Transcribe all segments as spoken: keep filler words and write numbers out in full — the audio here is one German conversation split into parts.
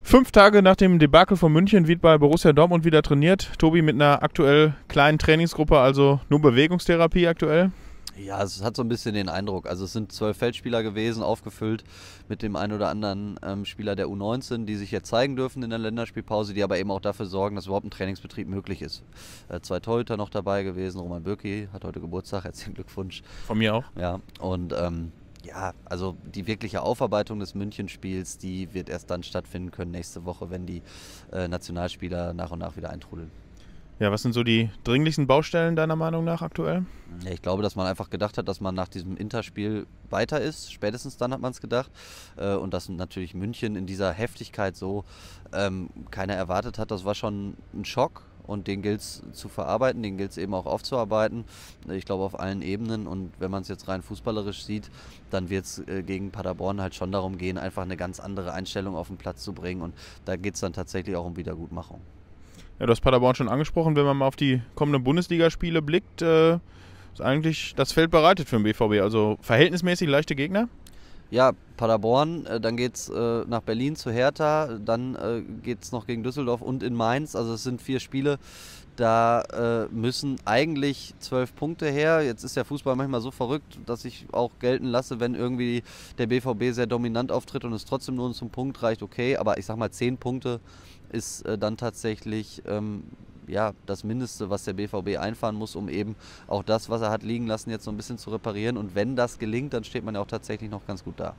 Fünf Tage nach dem Debakel von München wird bei Borussia Dortmund wieder trainiert. Tobi, mit einer aktuell kleinen Trainingsgruppe, also nur Bewegungstherapie aktuell. Ja, es hat so ein bisschen den Eindruck. Also es sind zwölf Feldspieler gewesen, aufgefüllt mit dem einen oder anderen ähm, Spieler der U neunzehn, die sich jetzt zeigen dürfen in der Länderspielpause, die aber eben auch dafür sorgen, dass überhaupt ein Trainingsbetrieb möglich ist. Äh, zwei Torhüter noch dabei gewesen. Roman Bürki hat heute Geburtstag, herzlichen Glückwunsch. Von mir auch. Ja, und ähm, ja, also die wirkliche Aufarbeitung des München-Spiels, die wird erst dann stattfinden können nächste Woche, wenn die äh, Nationalspieler nach und nach wieder eintrudeln. Ja, was sind so die dringlichsten Baustellen deiner Meinung nach aktuell? Ja, ich glaube, dass man einfach gedacht hat, dass man nach diesem Interspiel weiter ist. Spätestens dann hat man es gedacht. Äh, und dass natürlich München in dieser Heftigkeit so ähm, keiner erwartet hat, das war schon ein Schock. Und den gilt es zu verarbeiten, den gilt es eben auch aufzuarbeiten. Ich glaube auf allen Ebenen. Und wenn man es jetzt rein fußballerisch sieht, dann wird es äh, gegen Paderborn halt schon darum gehen, einfach eine ganz andere Einstellung auf den Platz zu bringen. Und da geht es dann tatsächlich auch um Wiedergutmachung. Ja, du hast Paderborn schon angesprochen. Wenn man mal auf die kommenden Bundesligaspiele blickt, äh, ist eigentlich das Feld bereitet für den B V B. Also verhältnismäßig leichte Gegner. Ja, Paderborn, äh, dann geht es äh, nach Berlin zu Hertha, dann äh, geht es noch gegen Düsseldorf und in Mainz. Also es sind vier Spiele, da äh, müssen eigentlich zwölf Punkte her. Jetzt ist der Fußball manchmal so verrückt, dass ich auch gelten lasse, wenn irgendwie der B V B sehr dominant auftritt und es trotzdem nur zum Punkt reicht, okay. Aber ich sag mal, zehn Punkte ist äh, dann tatsächlich ähm, ja, das Mindeste, was der B V B einfahren muss, um eben auch das, was er hat liegen lassen, jetzt so ein bisschen zu reparieren. Und wenn das gelingt, dann steht man ja auch tatsächlich noch ganz gut da.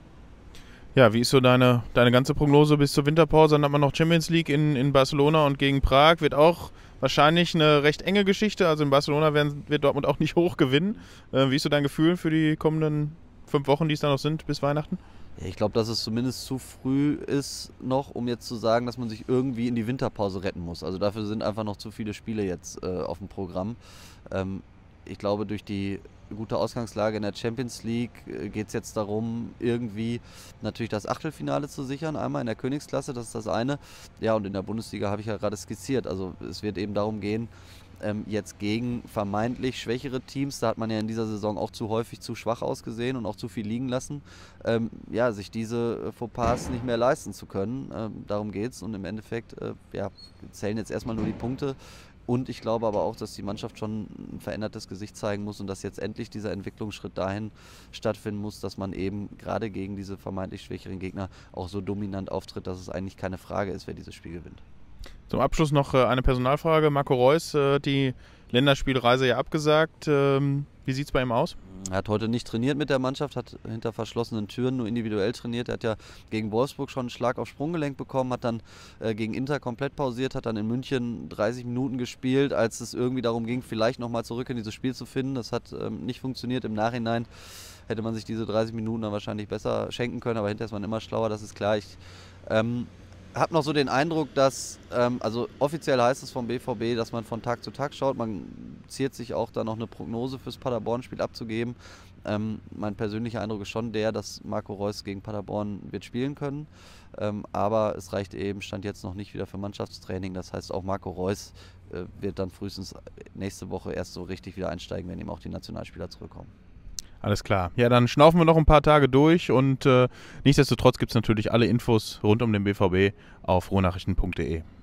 Ja, wie ist so deine, deine ganze Prognose bis zur Winterpause? Dann hat man noch Champions League in, in Barcelona und gegen Prag. Wird auch wahrscheinlich eine recht enge Geschichte. Also in Barcelona werden, wird Dortmund auch nicht hoch gewinnen. Äh, wie ist so dein Gefühl für die kommenden fünf Wochen, die es da noch sind, bis Weihnachten? Ja, ich glaube, dass es zumindest zu früh ist noch, um jetzt zu sagen, dass man sich irgendwie in die Winterpause retten muss. Also dafür sind einfach noch zu viele Spiele jetzt äh, auf dem Programm. Ähm, ich glaube, durch die gute Ausgangslage in der Champions League äh, geht es jetzt darum, irgendwie natürlich das Achtelfinale zu sichern. Einmal in der Königsklasse, das ist das eine. Ja, und in der Bundesliga habe ich ja gerade skizziert. Also es wird eben darum gehen, Ähm, jetzt gegen vermeintlich schwächere Teams, da hat man ja in dieser Saison auch zu häufig zu schwach ausgesehen und auch zu viel liegen lassen, ähm, ja, sich diese Fauxpas nicht mehr leisten zu können. Ähm, darum geht es und im Endeffekt äh, ja, zählen jetzt erstmal nur die Punkte. Und ich glaube aber auch, dass die Mannschaft schon ein verändertes Gesicht zeigen muss und dass jetzt endlich dieser Entwicklungsschritt dahin stattfinden muss, dass man eben gerade gegen diese vermeintlich schwächeren Gegner auch so dominant auftritt, dass es eigentlich keine Frage ist, wer dieses Spiel gewinnt. Zum Abschluss noch eine Personalfrage. Marco Reus hat die Länderspielreise ja abgesagt. Wie sieht es bei ihm aus? Er hat heute nicht trainiert mit der Mannschaft, hat hinter verschlossenen Türen nur individuell trainiert. Er hat ja gegen Wolfsburg schon einen Schlag aufs Sprunggelenk bekommen, hat dann äh, gegen Inter komplett pausiert, hat dann in München dreißig Minuten gespielt, als es irgendwie darum ging, vielleicht nochmal zurück in dieses Spiel zu finden. Das hat ähm, nicht funktioniert. Im Nachhinein hätte man sich diese dreißig Minuten dann wahrscheinlich besser schenken können, aber hinterher ist man immer schlauer, das ist klar. Ich ähm, habe noch so den Eindruck, dass, ähm, also offiziell heißt es vom B V B, dass man von Tag zu Tag schaut. Man ziert sich auch da noch eine Prognose fürs Paderborn-Spiel abzugeben. Ähm, mein persönlicher Eindruck ist schon der, dass Marco Reus gegen Paderborn wird spielen können. Ähm, aber es reicht eben, stand jetzt noch nicht wieder für Mannschaftstraining. Das heißt, auch Marco Reus äh, wird dann frühestens nächste Woche erst so richtig wieder einsteigen, wenn eben auch die Nationalspieler zurückkommen. Alles klar. Ja, dann schnaufen wir noch ein paar Tage durch und äh, nichtsdestotrotz gibt es natürlich alle Infos rund um den B V B auf ruhrnachrichten punkt de.